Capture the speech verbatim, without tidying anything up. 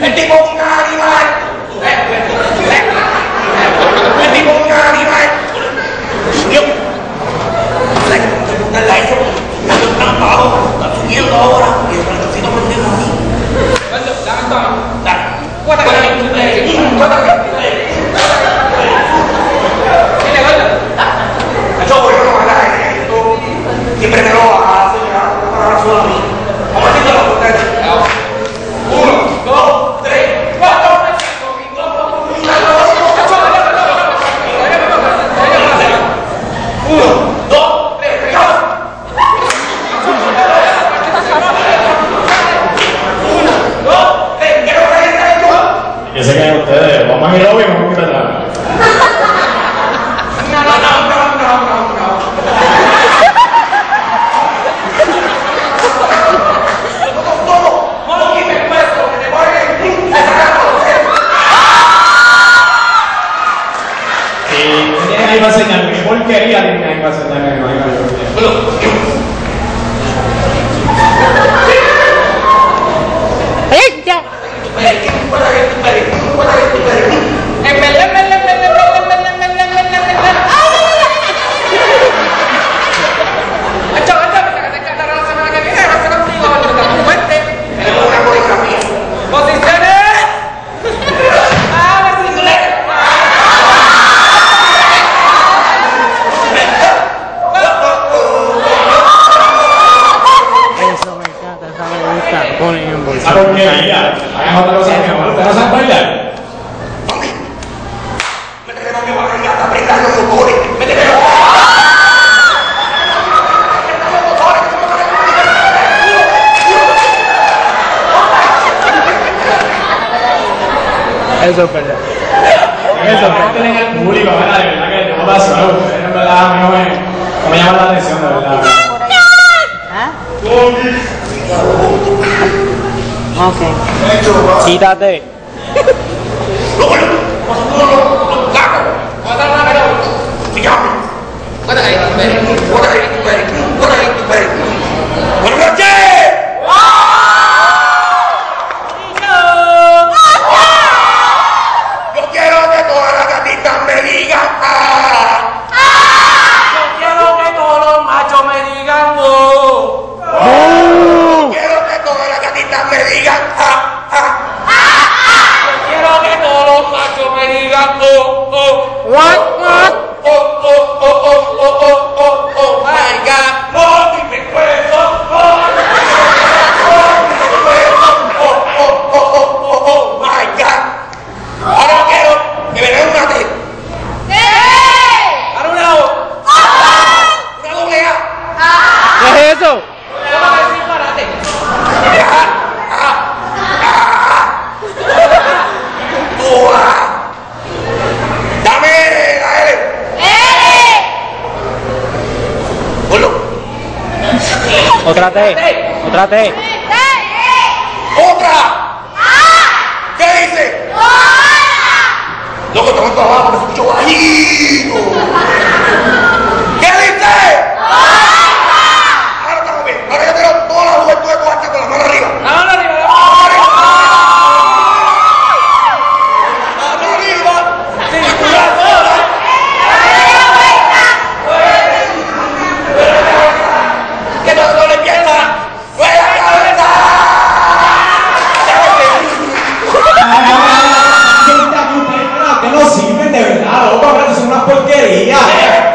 Es tipo un animal. Es tipo un animal. Dios. Dale eso. Están abajo. Están subiendo ahora. Y el ratoncito prendido aquí. Dale, dame, dale. Cuéntame. Cuéntame. Siempre me lo hace, ya, solo a mí. Vamos a hacerlo la puerta. Uno, dos, tres, cuatro, cinco, uno, dos, tres, cuatro. Uno, dos, tres, ¿qué no caen esto? Yo sé que hay ustedes, vamos a ir a obvio, vamos a ir atrás. No, no, no, no, no, no, no. Ahí va a enseñarme, qué porquería tiene ahí va a enseñarme, no hay esa porquería, hagan otra cosa que no, ¿ustedes no saben bailar? Métete no me va a caer hasta apretar los motores. Métete no. Eso es verdad. Eso es verdad. Tienen el público, ¿verdad? De verdad que no pasa, ¿no? Ustedes en verdad a mí no me, no me llama la atención, de verdad. Ok. Quítate. ¡Buenas noches! Yo quiero que todas las gatitas me digan ¡ah! Yo quiero que todos los machos me digan ¡oh! Yo quiero que todas las gatitas me digan ¡ah! ¡ah! Yo quiero que todos los machos me digan ¡oh! ¡oh! What? What? ¡oh! ¡oh! ¡oh! ¡oh! ¡oh! ¡oh! ¡oh! ¡oh! ¡My God! ¡Oh! ¡Mi pescuezo! ¡oh! Ahora quiero que me den una T. Ahora una O. Una doble A. ¿Qué es eso? ¿Cómo va a decir parate? Dame la L. Ponlo. Otra T. Otra T. Otra. ¿Qué dice? Loco, estamos todos abajo, me escucho bajito. ¿Qué dice? Ahora estamos bien. Ahora yo quiero toda la juventud de Coacha con la mano arriba. La mano arriba. La mano arriba. Circulación. Que todo le empieza. ¡Fuera cabeza! Que no sirven de verdad, loco, que son unas porquerías.